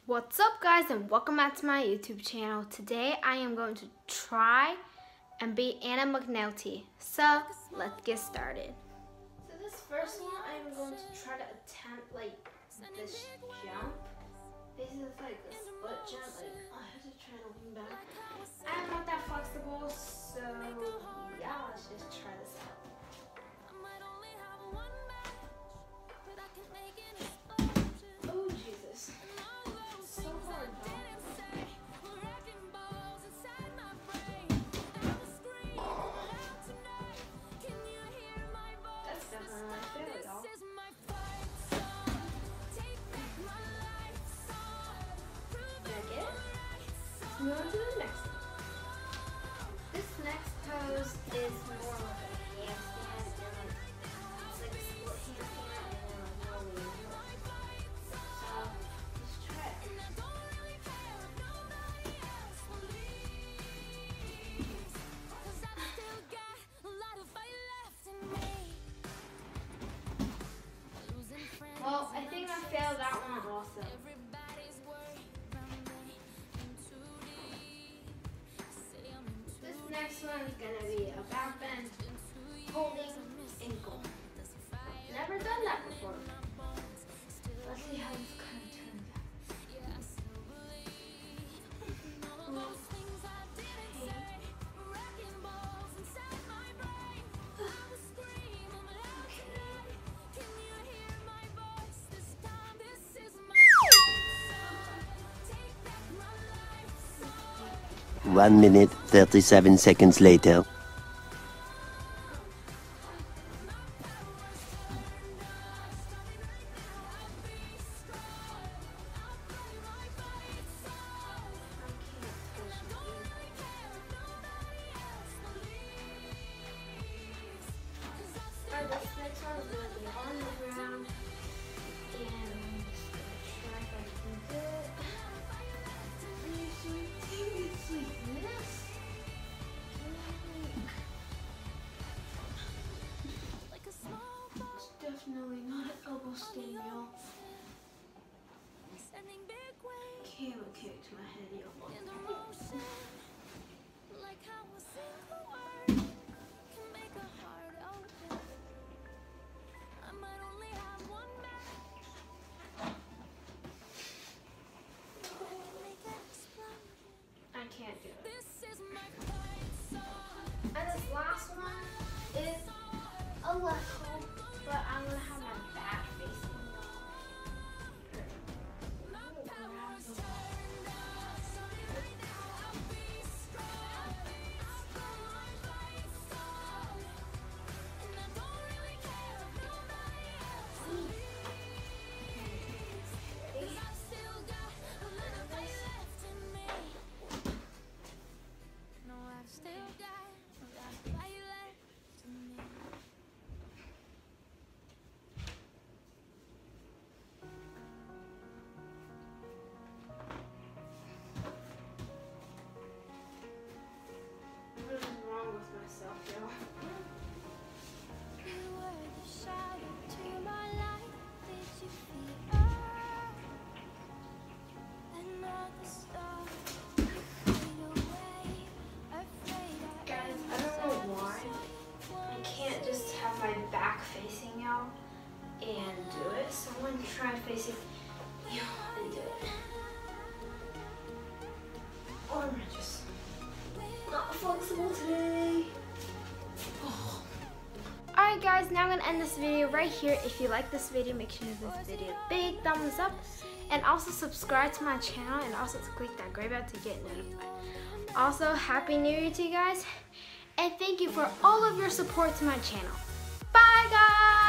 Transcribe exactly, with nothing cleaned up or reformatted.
What's up, guys, and welcome back to my YouTube channel. Today I am going to try and be Anna McNulty. So let's get started. So this first one I am going to try to attempt like this jump. Basically it's like a split jump. Like oh, I have to try to lean back. I'm not that flexible, so yeah, let's just try this out. Oh Jesus. Move on to the next one. This next pose is more like a handstand, and like it's like a split handstand and then like rolling into it. So let's try it. Well, I think I failed that one also. Next one is gonna be a back bend, holding ankle. Never done that before. Let's see how this kind of turns out. One minute, thirty-seven seconds later. Alright, this next one is going to be on the ground, and I'm just going to try if I can do it. It's like this. It's definitely not an elbow stand, y'all. Okay, I'm okay to my head, y'all. I can't do it. And this last one is a left hold, but I'm gonna have my back facing and do it. So I'm going to try facing you and do it. Or am I just not flexible today? Oh. Alright guys, now I'm going to end this video right here. If you like this video, make sure you give this video a big thumbs up. And also subscribe to my channel and also to click that gray bell to get notified. Also, Happy New Year to you guys. And thank you for all of your support to my channel. Bye guys!